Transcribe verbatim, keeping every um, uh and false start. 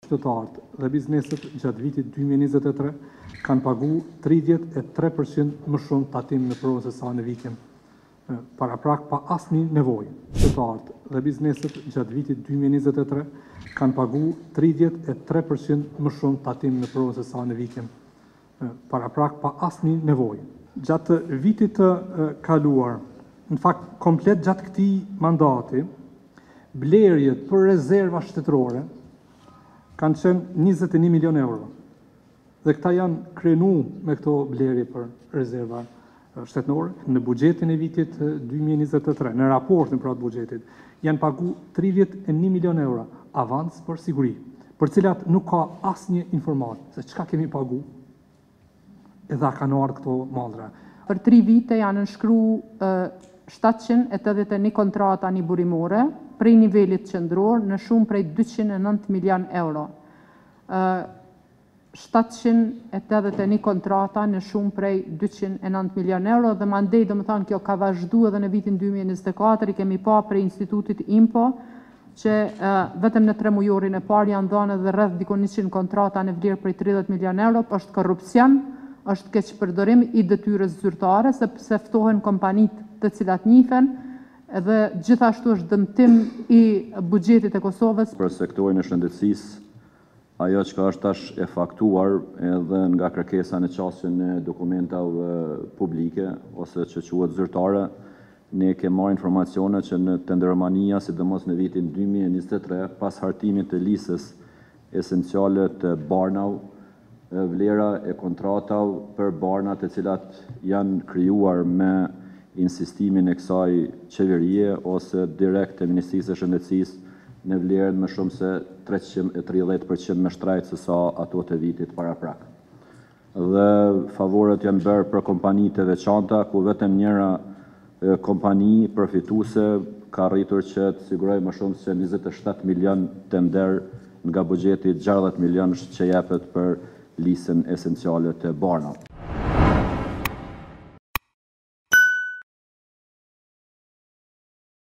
qytetarët dhe bizneset gjatë vitit dy mijë e njëzet e tre kanë pagu tridhjetë e tre përqind më shumë tatim në provën se sa në vitin paraprak pa asnjë nevojë. Qytetarët dhe bizneset gjatë vitit dy mijë e njëzet e tre kanë pagu tridhjetë e tre përqind më shumë tatim në provën se sa në vitin paraprak pa asnjë nevojë. Gjatë vitit të kaluar, në fakt komplet gjatë këtij mandati, blerjet për rezerva shtetërore kanë qenë njëzet e një milion euro. Dhe këta janë krenu me këto blerje për rezerva shtetërore. Në buxhetin e vitit dy mijë e njëzet e tre, në raportin për atë buxhetit, janë pagu tridhjetë e një milion euro avans për siguri, për cilat nuk ka asnjë informatë se çka kemi pagu, edhe kanë ardhur këto mallra. Për tri vite janë nënshkruar shtatëqind e tetëdhjetë e një kontrata një burimore prej nivelit qendror në shumë prej dyqind e nëntë milion euro. shtatëqind e tetëdhjetë e një kontrata në shumë prej dyqind e nëntë milion euro dhe mandej, do më thonë, kjo ka vazhdu edhe në vitin dy mijë e njëzet e katër, i kemi pa prej institutit IMPO, që vetëm në tre mujorin e parë janë dhënë edhe rreth dikon njëqind kontrata në vlerë prej tridhjetë milion euro, është korrupsion, është keqpërdorim i detyrës zyrtare, sepse ftohen kompanit të cilat njihen, dhe gjithashtu është dëmtim i buxhetit e Kosovës. Për sektorin e shëndetësisë, ajo që është tash e faktuar edhe nga kërkesa në qasjen e dokumentave publike ose që quhet zyrtare, ne kemi marrë informacione që në tenderomania, sidomos në vitin dy mijë e njëzet e tre, pas hartimit të listës esenciale të Barnau, vlera e kontratave për barnat e cilat janë krijuar me insistimin e kësaj qeverie ose direkt të Ministrisë së Shëndetësisë në vlerën më shumë se treqind e tridhjetë përqind me shtrajt se sa ato të vitit paraprak. Dhe favoret janë bërë për kompani të veçanta, ku vetëm njëra kompani përfituese ka arritur që të sigurojë më shumë se njëzet e shtatë milion tender nga buxheti gjashtëdhjetë milion që jepet për listën esenciale të Barnau.